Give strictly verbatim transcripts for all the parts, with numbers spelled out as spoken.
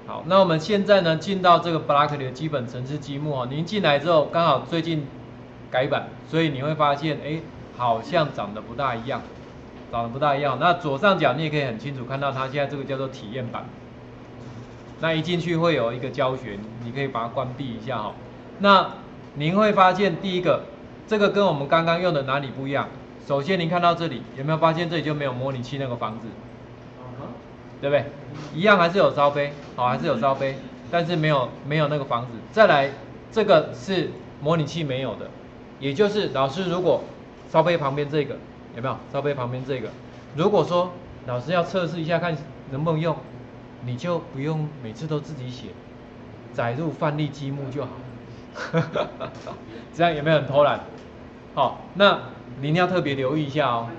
好，那我们现在呢进到这个 Blockly 的基本程式积木哦。您进来之后，刚好最近改版，所以你会发现，哎，好像长得不大一样，长得不大一样。那左上角你也可以很清楚看到，它现在这个叫做体验版。那一进去会有一个教学，你可以把它关闭一下哈、哦。那您会发现，第一个，这个跟我们刚刚用的哪里不一样？首先，您看到这里有没有发现这里就没有模拟器那个房子？对不对？一样还是有烧杯，好，还是有烧杯，但是没有没有那个房子。再来，这个是模拟器没有的，也就是老师如果烧杯旁边这个有没有？烧杯旁边这个，如果说老师要测试一下看能不能用，你就不用每次都自己写，载入范例积木就好。这样有没有很偷懒？好，那您要特别留意一下哦。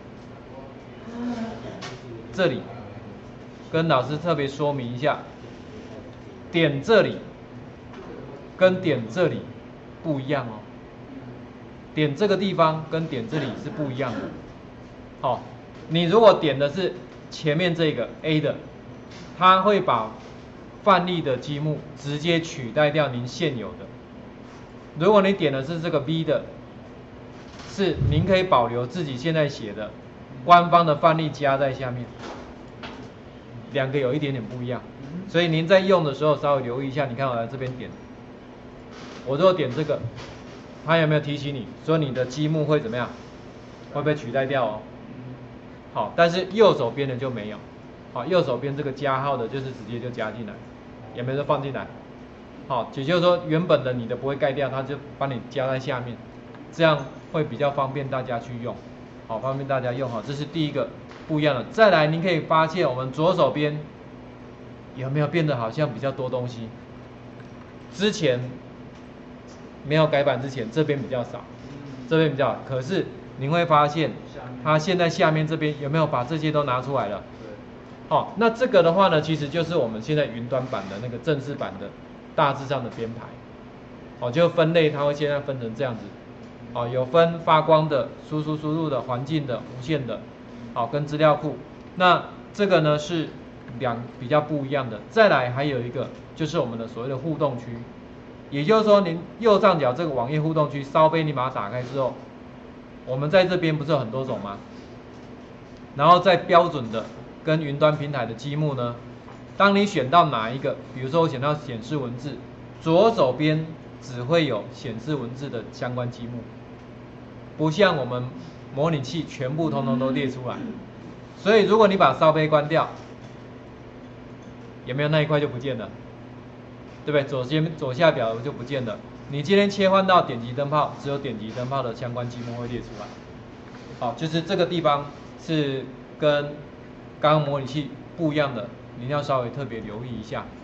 这里跟老师特别说明一下，点这里跟点这里不一样哦。点这个地方跟点这里是不一样的。好，你如果点的是前面这个 A 的，它会把范例的积木直接取代掉您现有的。如果你点的是这个 B 的，是您可以保留自己现在写的官方的范例加在下面。两个有一点点不一样，所以您在用的时候稍微留意一下。你看我来这边点，我如果点这个，它有没有提醒你说你的积木会怎么样？会被取代掉哦。好，但是右手边的就没有。好，右手边这个加号的就是直接就加进来，有没有放进来？好，也就是说原本的你的不会盖掉，它就帮你加在下面，这样会比较方便大家去用。好，方便大家用哈，这是第一个不一样的。再来，您可以发现我们左手边有没有变得好像比较多东西？之前没有改版之前，这边比较少，这边比较少。可是您会发现，它现在下面这边有没有把这些都拿出来了？好，那这个的话呢，其实就是我们现在云端版的那个正式版的大致上的编排。好，就分类，它会现在分成这样子。哦，有分发光的、输出输入的、环境的、无线的，好，跟资料库。那这个呢是两比较不一样的。再来还有一个就是我们的所谓的互动区，也就是说您右上角这个网页互动区，烧杯你把它打开之后，我们在这边不是有很多种吗？然后在标准的跟云端平台的积木呢，当你选到哪一个，比如说我选到显示文字，左手边只会有显示文字的相关积木。不像我们模拟器全部通通都列出来，所以如果你把烧杯关掉，有没有那一块就不见了？对不对？左边左下角就不见了。你今天切换到点击灯泡，只有点击灯泡的相关积木会列出来。好，就是这个地方是跟刚刚模拟器不一样的，你要稍微特别留意一下。